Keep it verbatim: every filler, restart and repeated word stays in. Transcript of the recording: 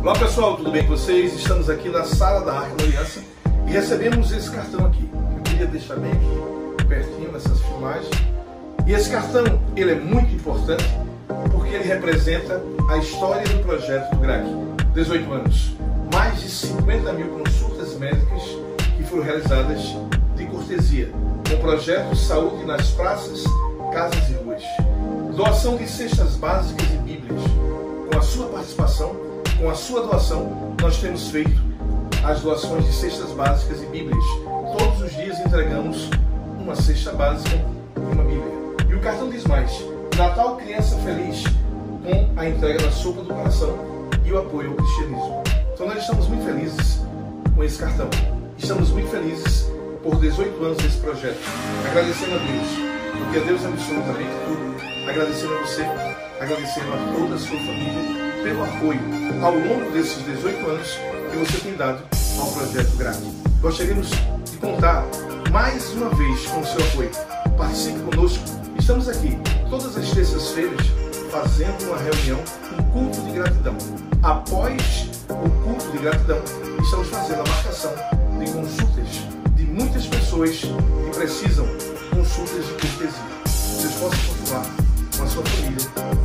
Olá pessoal, tudo bem com vocês? Estamos aqui na sala da Arca da Aliança e recebemos esse cartão aqui. Eu queria deixar bem aqui, pertinho nessas filmagens. E esse cartão, ele é muito importante porque ele representa a história do projeto do GRAC. dezoito anos, mais de cinquenta mil consultas médicas que foram realizadas de cortesia, com o projeto Saúde nas praças, casas e ruas. Doação de cestas básicas e bíblias. Com a sua participação, com a sua doação, nós temos feito as doações de cestas básicas e bíblias. Todos os dias entregamos uma cesta básica e uma bíblia. E o cartão diz mais: Natal Criança Feliz, com a entrega da sopa do coração e o apoio ao cristianismo. Então nós estamos muito felizes com esse cartão. Estamos muito felizes por dezoito anos desse projeto. Agradecendo a Deus, porque a Deus é absolutamente tudo. Agradecendo a você, agradecendo a toda a sua família pelo apoio ao longo desses dezoito anos que você tem dado ao projeto GRAC. Gostaríamos de contar mais uma vez com o seu apoio. Participe conosco. Estamos aqui todas as terças-feiras fazendo uma reunião, um culto de gratidão. Após o culto de gratidão, estamos fazendo a marcação de consultas de muitas pessoas que precisam de consultas de cortesia. Vocês possam continuar com a sua família